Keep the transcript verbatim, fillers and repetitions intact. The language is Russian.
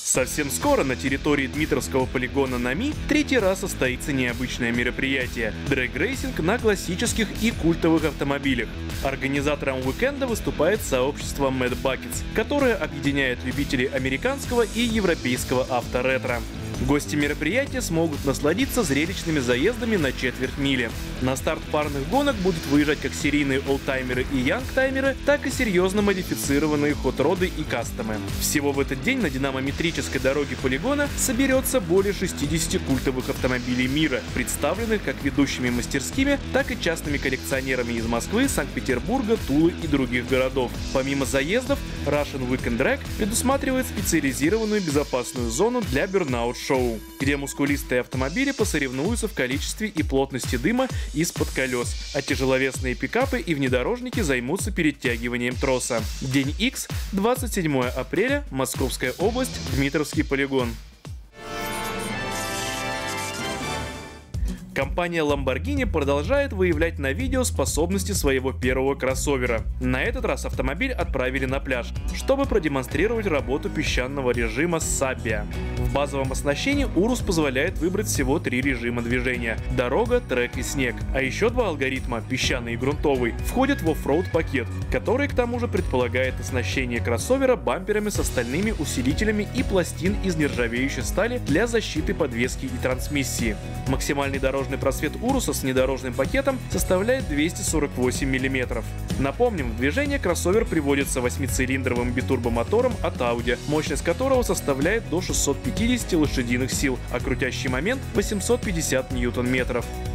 Совсем скоро на территории Дмитровского полигона НАМИ третий раз состоится необычное мероприятие – дрэг-рейсинг на классических и культовых автомобилях. Организатором уикенда выступает сообщество Mad Buckets, которое объединяет любителей американского и европейского авторетро. Гости мероприятия смогут насладиться зрелищными заездами на четверть мили. На старт парных гонок будут выезжать как серийные олдтаймеры и янгтаймеры, так и серьезно модифицированные хот-роды и кастомы. Всего в этот день на динамометрической дороге полигона соберется более шестидесяти культовых автомобилей мира, представленных как ведущими мастерскими, так и частными коллекционерами из Москвы, Санкт-Петербурга, Тулы и других городов. Помимо заездов, Russian Weekend Drag предусматривает специализированную безопасную зону для бернаут-шоу, где мускулистые автомобили посоревнуются в количестве и плотности дыма из-под колес, а тяжеловесные пикапы и внедорожники займутся перетягиванием троса. День Икс, двадцать седьмое апреля, Московская область, Дмитровский полигон. Компания Lamborghini продолжает выявлять на видео способности своего первого кроссовера. На этот раз автомобиль отправили на пляж, чтобы продемонстрировать работу песчаного режима Sabbia. В базовом оснащении Urus позволяет выбрать всего три режима движения – дорога, трек и снег. А еще два алгоритма – песчаный и грунтовый – входят в оффроуд пакет, который к тому же предполагает оснащение кроссовера бамперами с остальными усилителями и пластин из нержавеющей стали для защиты подвески и трансмиссии. Максимальный дорожный просвет Уруса с внедорожным пакетом составляет двести сорок восемь миллиметров. Напомним, в движение кроссовер приводится восьмицилиндровым битурбомотором от Audi, мощность которого составляет до шестисот пятидесяти лошадиных сил, а крутящий момент восемьсот пятьдесят ньютон-метров.